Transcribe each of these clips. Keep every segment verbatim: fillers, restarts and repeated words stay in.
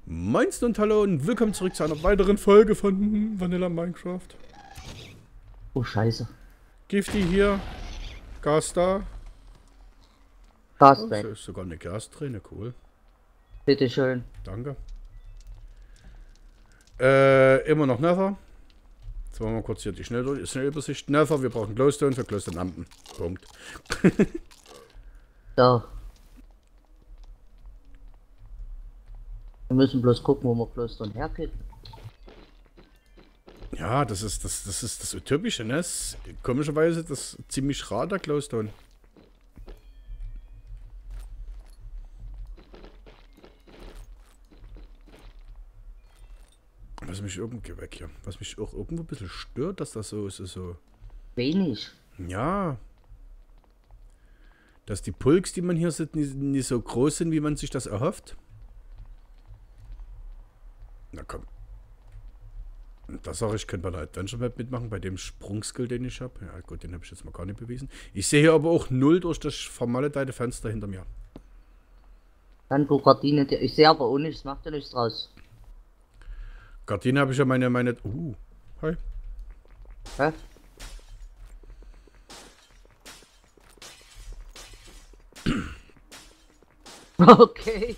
Moinsen und hallo und willkommen zurück zu einer weiteren Folge von Vanilla Minecraft. Oh, scheiße. Gifty hier, Gas da. Gas Oh, weg. so ist sogar eine Gasträne, cool. Bitteschön. Danke. Äh, immer noch Nether. Jetzt machen wir kurz hier die Schnell Schnellübersicht. Nether, wir brauchen Glowstone für Glowstone-Lampen. Punkt. So. Wir müssen bloß gucken, wo wir bloß dann herkriegen. Ja, das ist das, das ist das Utopische, ne? Das, komischerweise das ist ziemlich rar, der Glowstone. Was mich irgendwie weg hier. Was mich auch irgendwo ein bisschen stört, dass das so ist, so. Wenig. Ja. Dass die Pulks, die man hier sieht, nicht, nicht so groß sind, wie man sich das erhofft. Na komm. Da sage ich, könnte bei der Adventure Map mitmachen, bei dem Sprungskill, den ich habe. Ja gut, den habe ich jetzt mal gar nicht bewiesen. Ich sehe hier aber auch null durch das vermaledeite Fenster hinter mir. Dann du Gardine, die- ich sehe aber auch nichts, macht ja nichts draus. Gardine habe ich ja meine, meine... Uh, hi. Hä? Okay.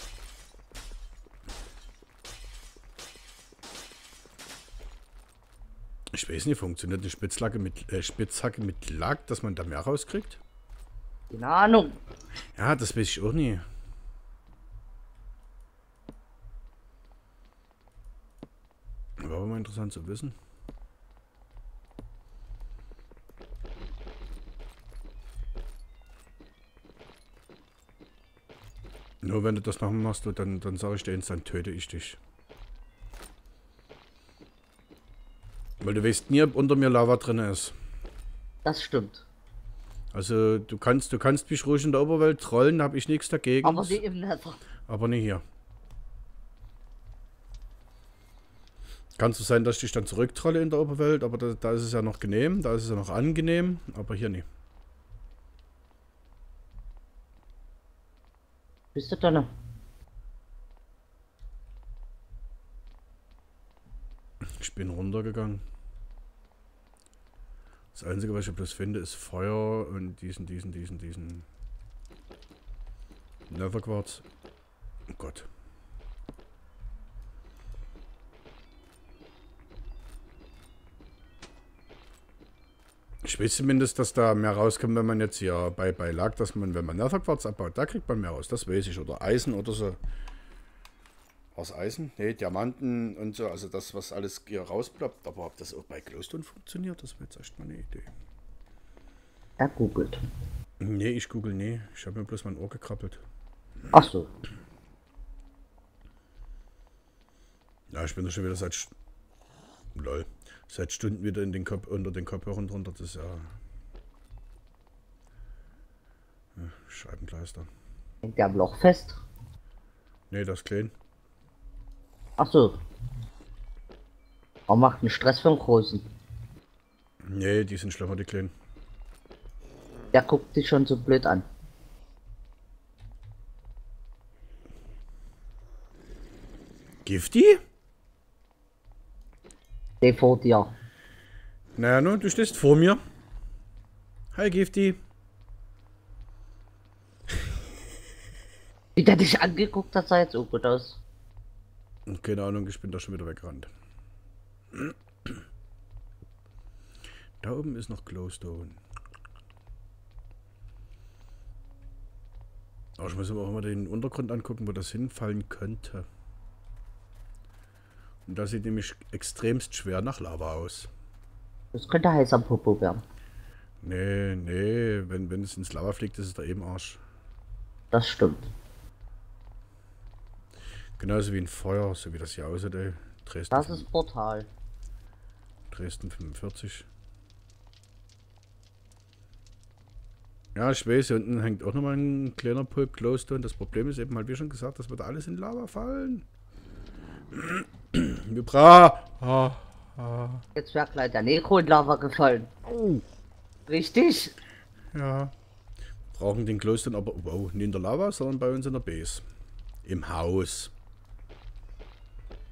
Ich weiß nicht, funktioniert eine Spitzhacke mit, äh, Spitzhacke mit Lack, dass man da mehr rauskriegt? Keine Ahnung. Ja, das weiß ich auch nie. War aber mal interessant zu wissen. Nur wenn du das noch machst, dann, dann sage ich dir instant, töte ich dich. Weil du weißt nie, ob unter mir Lava drin ist. Das stimmt. Also du kannst, du kannst mich ruhig in der Oberwelt trollen, da habe ich nichts dagegen. Aber die im Nether. Aber nicht hier. Kann so sein, dass ich dich dann zurücktrolle in der Oberwelt, aber da, da ist es ja noch genehm, da ist es ja noch angenehm, aber hier nicht. Bist du da? Ich bin runtergegangen. Das Einzige, was ich bloß finde, ist Feuer und diesen, diesen, diesen, diesen Netherquarz. Oh Gott. Ich weiß zumindest, dass da mehr rauskommt, wenn man jetzt hier bei, bei Lack, dass man, wenn man Netherquarz abbaut, da kriegt man mehr raus. Das weiß ich. Oder Eisen oder so. Aus Eisen? Ne, Diamanten und so. Also das, was alles hier rausploppt. Aber ob das auch bei Glowstone funktioniert, das wäre jetzt echt mal eine Idee. Er googelt. Nee, ich google nie. Ich habe mir bloß mein Ohr gekrabbelt. Ach so. Ja, ich bin da schon wieder seit... St Lol. Seit Stunden wieder in den Kopf, unter den Kopfhörern drunter. Das ist ja... ja Scheibenkleister. Hängt der am Loch fest? Nee, das ist klein. Ach so. Er macht einen Stress für den Großen. Nee, die sind schlimmer, die kleinen. Der guckt dich schon so blöd an. Gifty? Der vor dir. Naja, nun, du stehst vor mir. Hi, Gifty. Wie der dich angeguckt hat, sah jetzt auch gut aus. Keine Ahnung, ich bin da schon wieder weggerannt. Da oben ist noch Glowstone. Aber ich muss aber auch mal den Untergrund angucken, wo das hinfallen könnte. Und das sieht nämlich extremst schwer nach Lava aus. Das könnte heiß am Popo werden. Nee, nee, wenn, wenn es ins Lava fliegt, ist es da eben Arsch. Das stimmt. Genauso wie ein Feuer, so wie das hier aussieht, ey. Dresden, Das ist Portal. Dresden fünfundvierzig. Ja, ich weiß, hier unten hängt auch nochmal ein kleiner Pulp Glowstone. Das Problem ist eben halt, wie schon gesagt, das wird alles in Lava fallen. Wir bra. Ah, ah. Jetzt wäre gleich der Necro in Lava gefallen. Oh. Richtig? Ja. Brauchen den Glowstone aber wow, nicht in der Lava, sondern bei uns in der Base. Im Haus.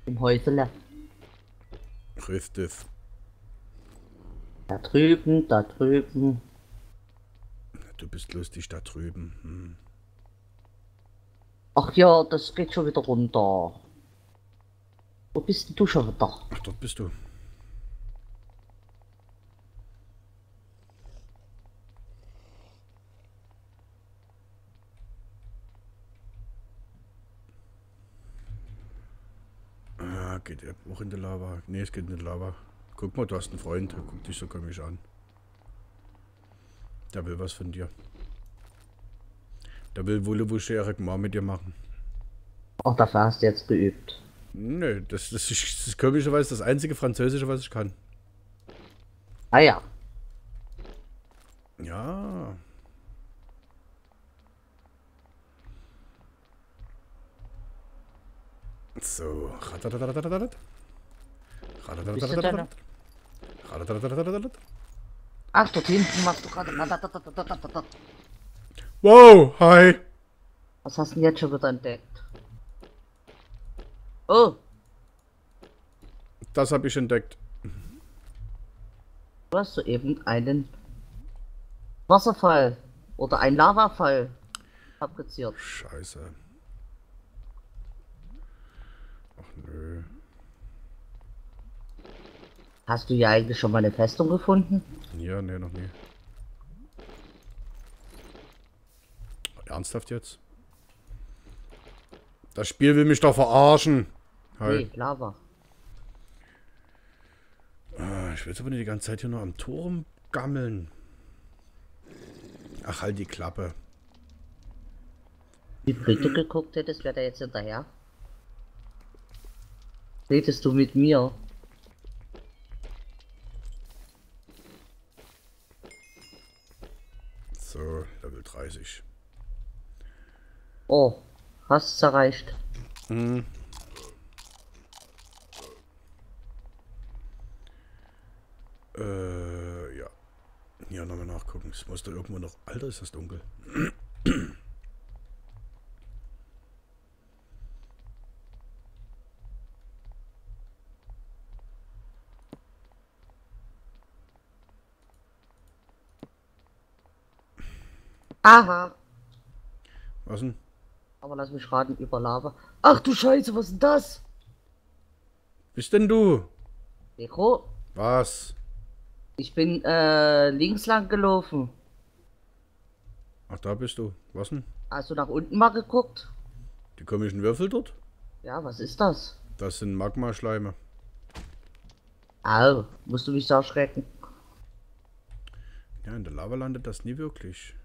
Im Häusele. Richtig. Da drüben, da drüben. Du bist lustig da drüben. Hm. Ach ja, das geht schon wieder runter. Wo bist denn du schon wieder? Ach, dort bist du. Ah, geht er auch in die Lava? Ne, es geht in die Lava. Guck mal, du hast einen Freund. Guck dich so komisch an. Der will was von dir. Der will Wulle-Wuschere mal mit dir machen. Ach, dafür hast du jetzt geübt. Nö, das, das, ist, das ist komischerweise das einzige Französische, was ich kann. Ah ja. Ja. So. Bist du denn? Ach, dort hinten machst du gerade. Wow, hi. Was hast du denn jetzt schon wieder entdeckt? Oh, Das habe ich entdeckt. du hast soeben einen Wasserfall oder einen Lavafall fabriziert. Scheiße. Ach nö. Hast du ja eigentlich schon mal eine Festung gefunden? Ja, nee, noch nie. Ernsthaft jetzt? Das Spiel will mich doch verarschen. Hi. Nee, Lava. Ah, ich will jetzt aber nicht die ganze Zeit hier nur am Turm gammeln. Ach, halt die Klappe. Wie blöd du geguckt hättest, wäre der jetzt hinterher. Redest du mit mir? So, Level dreißig. Oh, hast es erreicht. Hm. Äh, ja. Hier nochmal nachgucken. Es muss da irgendwo noch... Alter, ist das dunkel. Aha. Was denn? Aber lass mich raten, über Lava. Ach du Scheiße, was ist denn das? Bist denn du? Deko, Was? ich bin äh, links lang gelaufen. Ach, da bist du. Was denn? Hast du nach unten mal geguckt? Die komischen Würfel dort? Ja, was ist das? Das sind Magma-Schleime. Au, musst du mich so erschrecken. Ja, in der Lava landet das nie wirklich.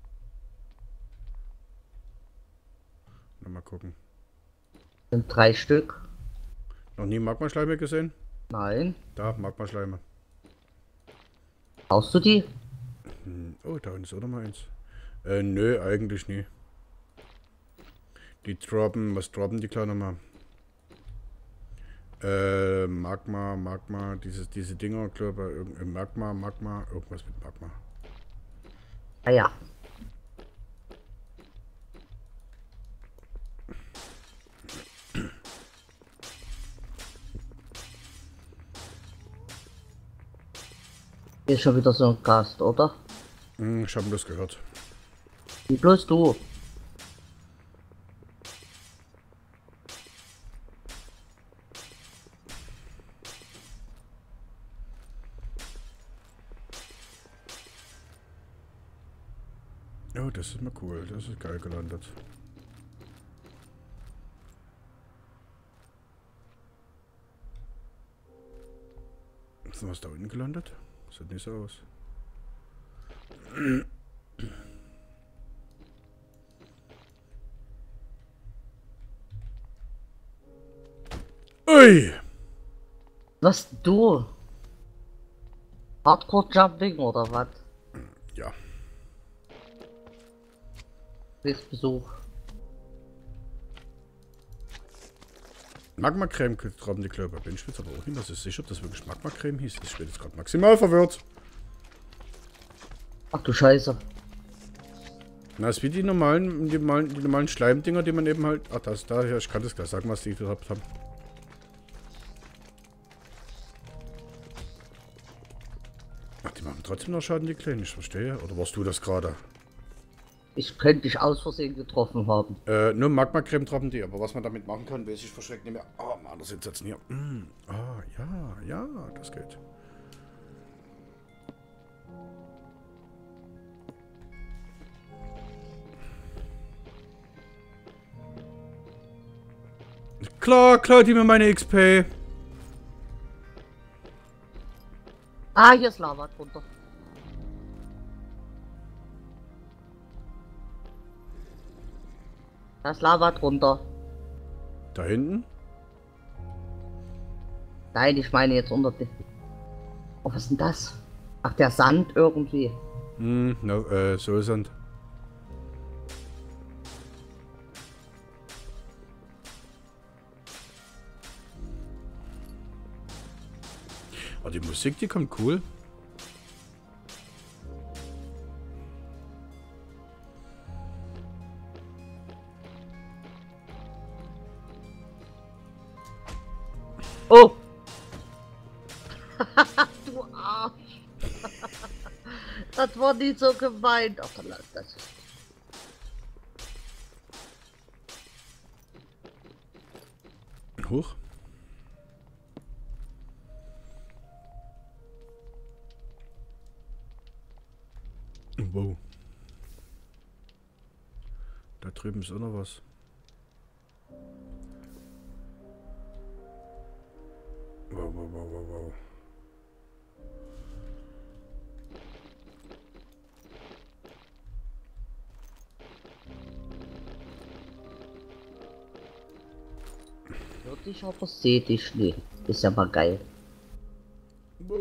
Na, mal gucken. Sind drei Stück. Noch nie Magma-Schleime gesehen? Nein. Da, Magma-Schleime. Brauchst du die? Hm, oh, da unten ist auch noch mal eins. Äh, nö, eigentlich nie. Die droppen, was droppen die klar nochmal? Äh, Magma, Magma, dieses, diese Dinger, glaube ich, Magma, Magma, irgendwas mit Magma. Ah ja. Ist schon wieder so ein Gast, oder? Hm, ich habe das gehört. Wie bloß du? Oh, das ist mal cool. Das ist geil gelandet. Ist was da unten gelandet? Sieht nicht so aus. Ui! Was du? Hardcore Jumping oder was? Ja. Besuch. Magma-Creme droppen die Klöber. Bin ich jetzt aber auch hin, dass ich sicher, ob das wirklich Magma-Creme hieß. Ich bin jetzt gerade maximal verwirrt. Ach du Scheiße. Na, ist wie die normalen, die normalen, die normalen Schleimdinger, die man eben halt. Ach, das da, ja, ich kann das gleich sagen, was die gehabt haben. trotzdem noch Schaden, die Kleinen. Ich verstehe. Oder warst du das gerade? Ich könnte dich aus Versehen getroffen haben. Äh, nur Magma-Creme treffen die. Aber was man damit machen kann, weiß ich verschreckt nicht mehr. Oh, Mann, das sind jetzt hier. Mm. Ah, ja, ja, das geht. Klar, klaut die mir meine X P. Ah, hier ist Lava drunter. Da ist Lava drunter. Da hinten? Nein, ich meine jetzt unter dem. Oh, was ist denn das? Ach, der Sand irgendwie. Hm, no, äh, so Sand. Oh, die Musik, die kommt cool. Oh! Du Arsch! Das war nicht so gemeint. Ach, dann lass das. Hoch. Wow. Da drüben ist auch noch was. Wow, wow, wow, wow, wow. Hör dich, aber seh dich nicht. Ist ja mal geil. Wow.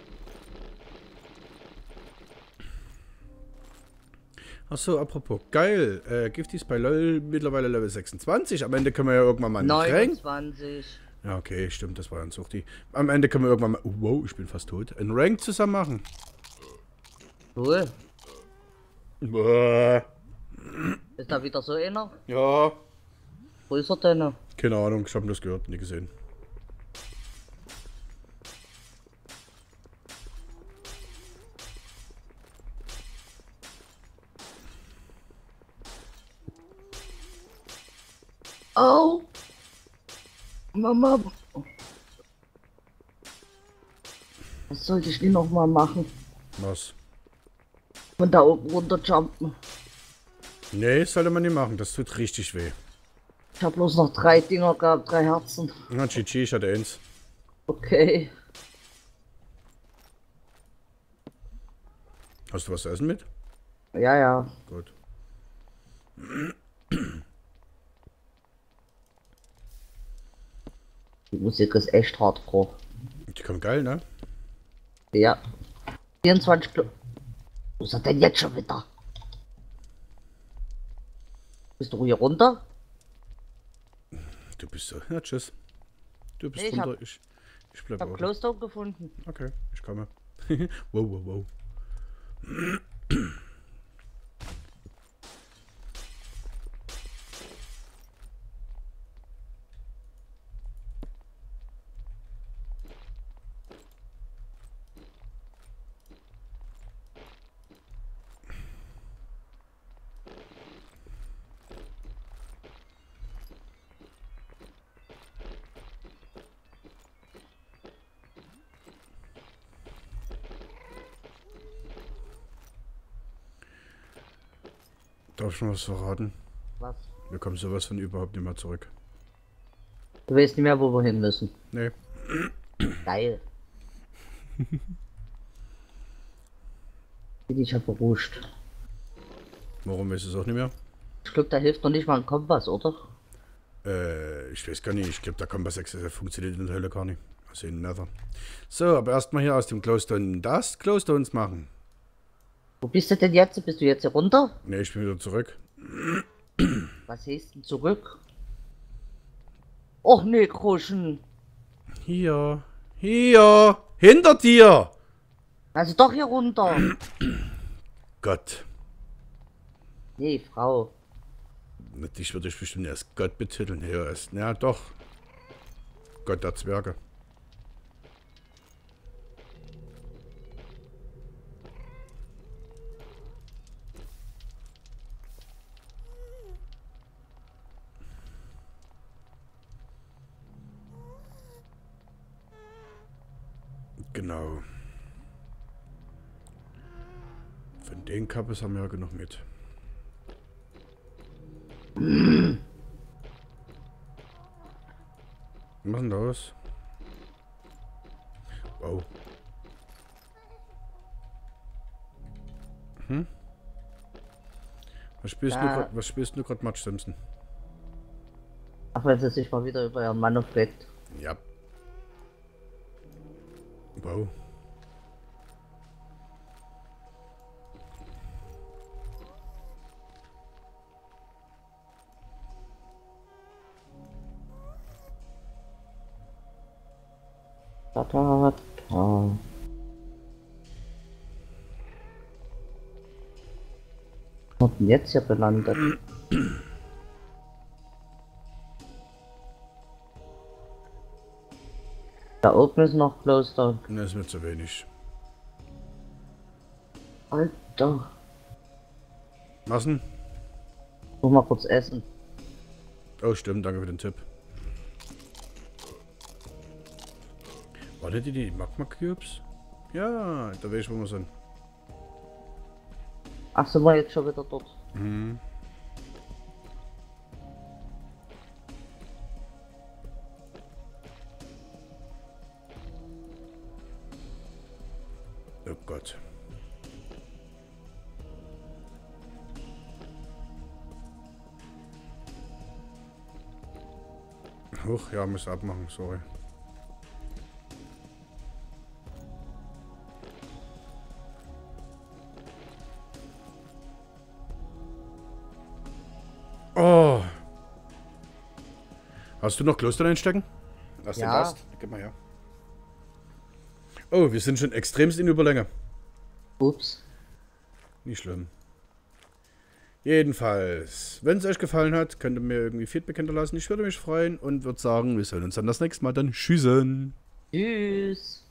Achso, apropos, geil. Äh, Gifty ist bei LOL mittlerweile Level sechsundzwanzig. Am Ende können wir ja irgendwann mal einen Rank. neunundzwanzig. Ja, okay, stimmt, das war ein Suchti. Am Ende können wir irgendwann mal. Wow, ich bin fast tot. Ein Rank zusammen machen. Cool. Boah. Ist da wieder so einer? Ja. Wo ist er denn? Keine Ahnung, ich habe das gehört, nie gesehen. Oh! Mama! Was sollte ich denn noch mal machen? Was? Von da oben runter jumpen. Nee, sollte man nicht machen, das tut richtig weh. Ich habe bloß noch drei Dinger gehabt, drei Herzen. Na, G G, ich hatte eins. Okay. Hast du was zu essen mit? Ja, ja. Gut. Die Musik ist echt hardcore. Die kommt geil, ne? Ja. vierundzwanzig Kilo. Wo ist er denn jetzt schon wieder? Bist du hier runter? Du bist so. Ja, tschüss. Du bist Nee, ich runter. hab- Ich, ich Ich bleib hab auch. Glowstone gefunden. Okay, ich komme. Wow, wow, wow. Darf ich noch was verraten? Was? Wir kommen sowas von überhaupt nicht mehr zurück. Du weißt nicht mehr, wo wir hin müssen. Nee. Geil. Bin ich ja beruhigt. Warum weiß ich es auch nicht mehr? Ich glaube, da hilft noch nicht mal ein Kompass, oder? Äh, ich weiß gar nicht. Ich glaube, der Kompass sechs funktioniert in der Hölle gar nicht. Also in Nether. So, aber erstmal hier aus dem Glowstone das Glowstones machen. Wo bist du denn jetzt? Bist du jetzt hier runter? Ne, ich bin wieder zurück. Was heißt denn zurück? Och nee, Kruschen. Hier. Hier. Hinter dir. Also doch hier runter. Gott. Nee, Frau. Dich würde ich bestimmt erst Gott betiteln. Hier ist. Ja, doch. Gott der Zwerge. Genau. Von den Kappes haben wir ja genug mit. Was ist denn los? Wow. Hm? Was spielst Ja. du grad, was spielst du gerade, Match Simpson? Ach, wenn sie sich mal wieder über ihren Mann aufregt. Ja. Wow. Ta ta ta. Was hat denn jetzt hier belandet? Da oben ist noch Glowstone. Das ist mir zu wenig. Alter. Was denn? Muss mal kurz essen. Oh, stimmt, danke für den Tipp. Warte, die, die Magma Cubes? Ja, da weiß ich, wo wir sind. Ach, sind wir jetzt schon wieder dort? Mhm. Oh Gott. Huch, ja, muss abmachen, sorry. Oh. Hast du noch Kloster einstecken? Hast du Ja. Last? Gib mal her. Oh, wir sind schon extremst in Überlänge. Ups. Nicht schlimm. Jedenfalls, wenn es euch gefallen hat, könnt ihr mir irgendwie Feedback hinterlassen. Ich würde mich freuen und würde sagen, wir sehen uns dann das nächste Mal. Dann tschüssen. Tschüss.